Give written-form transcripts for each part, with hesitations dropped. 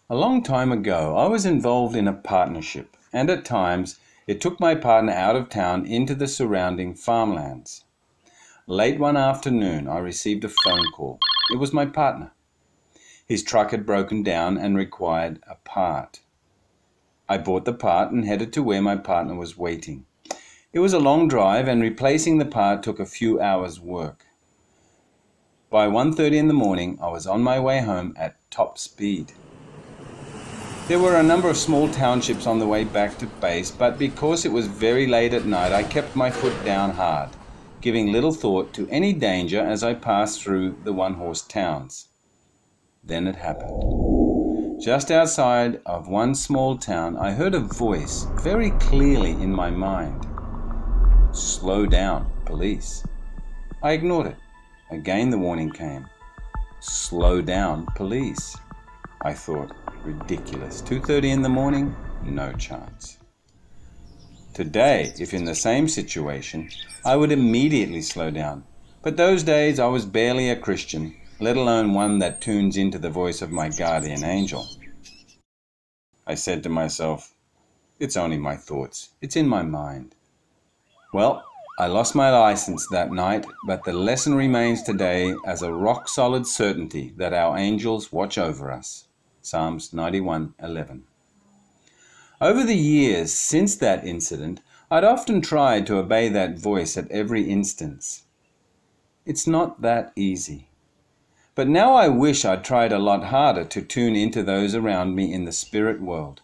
A long time ago, I was involved in a partnership, and at times it took my partner out of town into the surrounding farmlands. Late one afternoon, I received a phone call. It was my partner. His truck had broken down and required a part. I bought the part and headed to where my partner was waiting. It was a long drive, and replacing the part took a few hours' work. By 1:30 in the morning, I was on my way home at top speed. There were a number of small townships on the way back to base, but because it was very late at night, I kept my foot down hard, giving little thought to any danger as I passed through the one-horse towns. Then it happened. Just outside of one small town, I heard a voice very clearly in my mind. "Slow down, police." I ignored it. Again the warning came. "Slow down, police." I thought, ridiculous. 2:30 in the morning? No chance. Today, if in the same situation, I would immediately slow down. But those days I was barely a Christian, let alone one that tunes into the voice of my guardian angel. I said to myself, it's only my thoughts. It's in my mind. Well, I lost my license that night, but the lesson remains today as a rock-solid certainty that our angels watch over us. Psalms 91:11. Over the years since that incident, I'd often tried to obey that voice at every instance. It's not that easy. But now I wish I'd tried a lot harder to tune into those around me in the spirit world.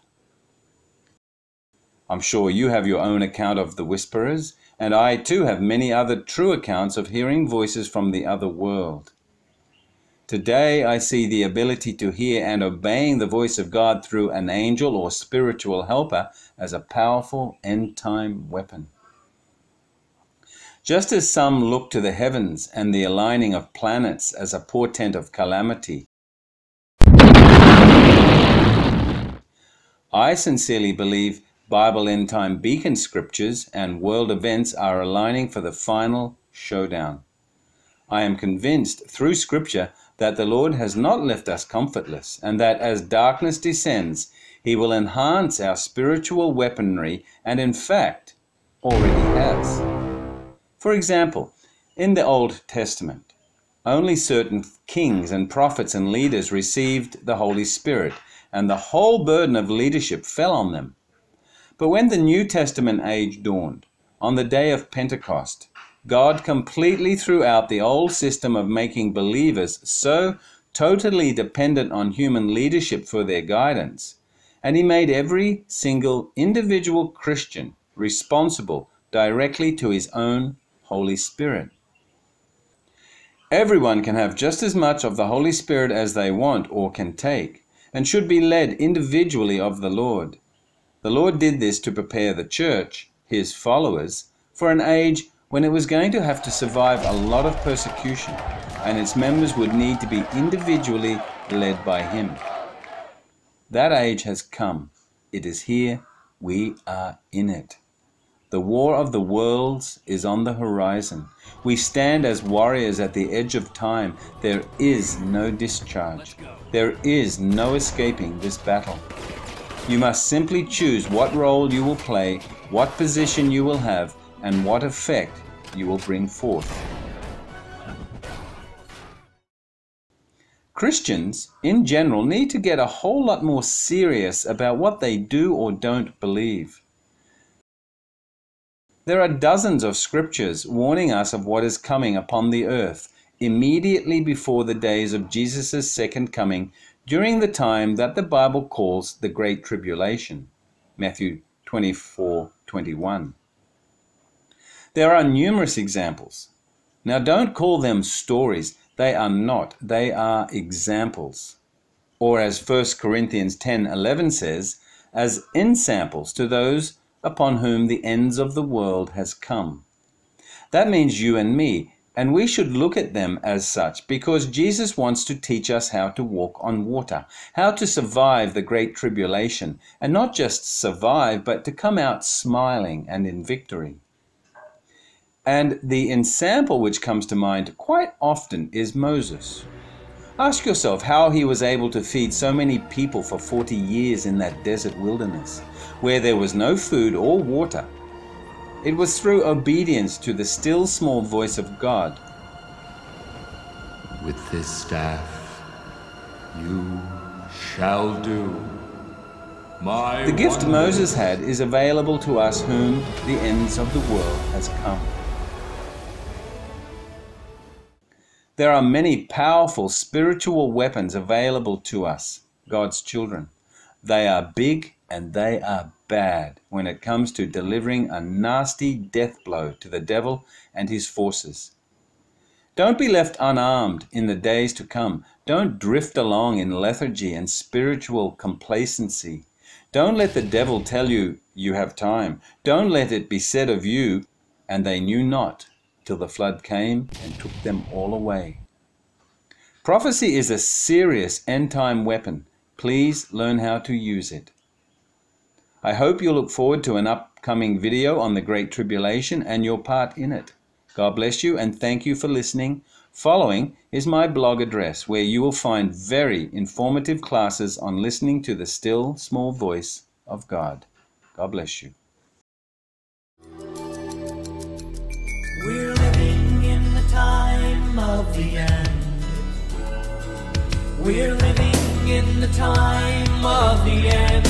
I'm sure you have your own account of the whisperers, and I too have many other true accounts of hearing voices from the other world. Today I see the ability to hear and obeying the voice of God through an angel or spiritual helper as a powerful end-time weapon. Just as some look to the heavens and the aligning of planets as a portent of calamity, I sincerely believe Bible end-time beacon scriptures and world events are aligning for the final showdown. I am convinced through Scripture that the Lord has not left us comfortless, and that as darkness descends, He will enhance our spiritual weaponry, and in fact, already has. For example, in the Old Testament, only certain kings and prophets and leaders received the Holy Spirit, and the whole burden of leadership fell on them. But when the New Testament age dawned, on the day of Pentecost, God completely threw out the old system of making believers so totally dependent on human leadership for their guidance, and He made every single individual Christian responsible directly to his own Holy Spirit. Everyone can have just as much of the Holy Spirit as they want or can take, and should be led individually of the Lord. The Lord did this to prepare the church, His followers, for an age when it was going to have to survive a lot of persecution, and its members would need to be individually led by Him. That age has come. It is here. We are in it. The war of the worlds is on the horizon. We stand as warriors at the edge of time. There is no discharge. There is no escaping this battle. You must simply choose what role you will play, what position you will have, and what effect you will bring forth. Christians, in general, need to get a whole lot more serious about what they do or don't believe. There are dozens of scriptures warning us of what is coming upon the earth immediately before the days of Jesus' second coming, during the time that the Bible calls the Great Tribulation, Matthew 24:21. There are numerous examples. Now don't call them stories. They are not. They are examples. Or as 1 Corinthians 10:11 says, as ensamples to those upon whom the ends of the world has come. That means you and me, and we should look at them as such because Jesus wants to teach us how to walk on water, how to survive the Great Tribulation, and not just survive, but to come out smiling and in victory. And the ensample which comes to mind quite often is Moses. Ask yourself how he was able to feed so many people for 40 years in that desert wilderness, where there was no food or water. It was through obedience to the still small voice of God. With this staff you shall do. The gift Moses had is available to us whom the ends of the world has come. There are many powerful spiritual weapons available to us, God's children. They are big and they are bad when it comes to delivering a nasty death blow to the devil and his forces. Don't be left unarmed in the days to come. Don't drift along in lethargy and spiritual complacency. Don't let the devil tell you you have time. Don't let it be said of you, and they knew not, till the flood came and took them all away. Prophecy is a serious end-time weapon. Please learn how to use it. I hope you'll look forward to an upcoming video on the Great Tribulation and your part in it. God bless you and thank you for listening. Following is my blog address where you will find very informative classes on listening to the still small voice of God. God bless you. We're living in the time of the end. We're living in the time of the end.